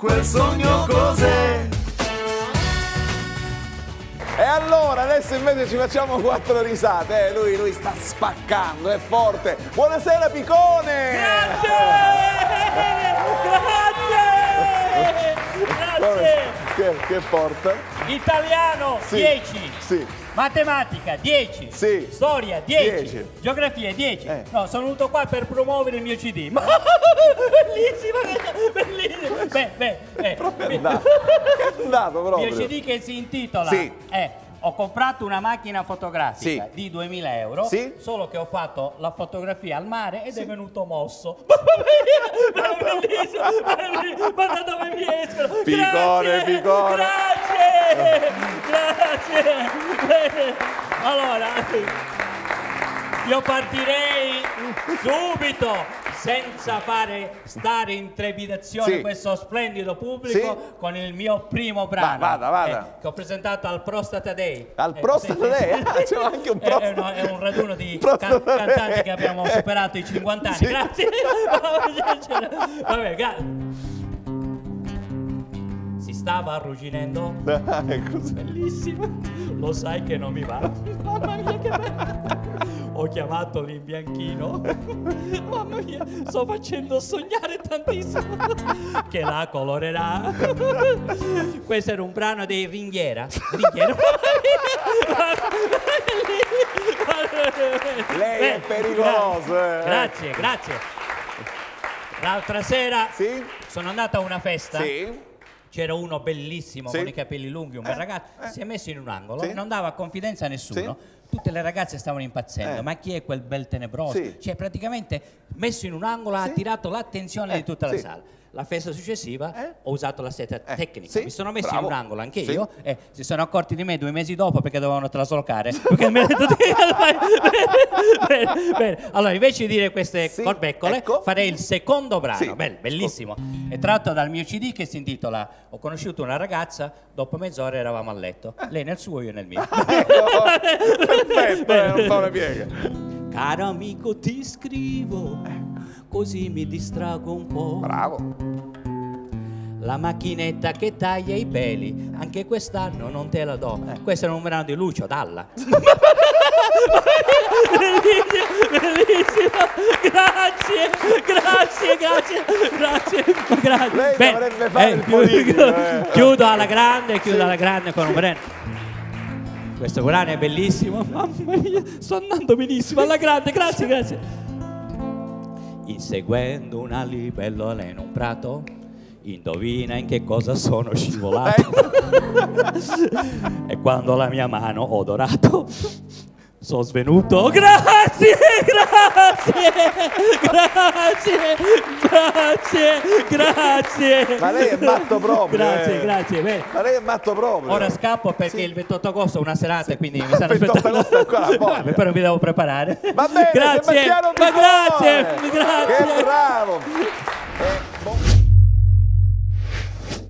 quel sogno cos'è? E allora, adesso invece ci facciamo 4 risate. Lui sta spaccando, è forte. Buonasera, Picone! Grazie! Che porta? Italiano Sì, 10. Sì. Matematica 10. Sì. Storia 10. 10. Geografia 10. Eh. No, sono venuto qua per promuovere il mio CD. Ma bellissima, bellissima. Proprio è andato. È andato Il proprio. mio CD che si intitola Sì. Ho comprato una macchina fotografica Sì. di 2000 euro, Sì. solo che ho fatto la fotografia al mare ed è venuto mosso. Bellissimo, ma da dove mi escono? Picone, Grazie, Picone. Grazie. Allora, io partirei subito, senza fare stare in trepidazione Sì. questo splendido pubblico, con il mio primo brano Vada. che ho presentato al Prostata Day. Al Prostata Day? Ah, c'è anche un Prostata È un raduno di Prostata Day. cantanti che abbiamo superato i 50 anni. Sì. Grazie. Vabbè, si stava arrugginendo. Bellissimo. Lo sai che non mi va. Mamma mia, che bello. Ho chiamato l'imbianchino. Mamma mia, sto facendo sognare tantissimo. Che la colorerà. Questo era un brano dei Ringhiera. Lei è pericoloso. Grazie. L'altra sera Sì? sono andata a una festa. Sì? C'era uno bellissimo Sì. con i capelli lunghi, un bel ragazzo, si è messo in un angolo, Sì. non dava confidenza a nessuno. Sì. Tutte le ragazze stavano impazzendo, ma chi è quel bel tenebroso? Sì. Cioè praticamente messo in un angolo ha attirato l'attenzione di tutta la sì. sala. La festa successiva ho usato la seta tecnica, sì, mi sono messo bravo. in un angolo anche Sì. io e si sono accorti di me 2 mesi dopo perché dovevano traslocare. Perché mi ha detto bene. Allora invece di dire queste Sì, corbeccole ecco. farei il secondo brano, Sì. bellissimo. È tratto dal mio CD che si intitola Ho conosciuto una ragazza, dopo mezz'ora eravamo a letto. Lei nel suo, io nel mio. Perfetto, non fa una piega. Caro amico, ti scrivo, così mi distrago un po'. Bravo. La macchinetta che taglia i peli, anche quest'anno non te la do. Questo è un brano di Lucio Dalla. Bellissimo. Grazie. Lei dovrebbe fare il politico. Chiudo alla grande con un brano. Questo brano è bellissimo. Mamma mia, sto andando benissimo alla grande, grazie. Inseguendo una libellola in un prato, indovina in che cosa sono scivolato. E quando la mia mano ho odorato, sono svenuto. Grazie. Ma lei è matto proprio. Grazie. Bene. Ma lei è matto proprio. Ora scappo perché il 28 agosto è una serata, quindi mi stanno 28 aspettando. agosto ancora a voglia. Vabbè, però mi devo preparare. Va bene, grazie. Sebastiano Ma Picone. grazie. Che bravo.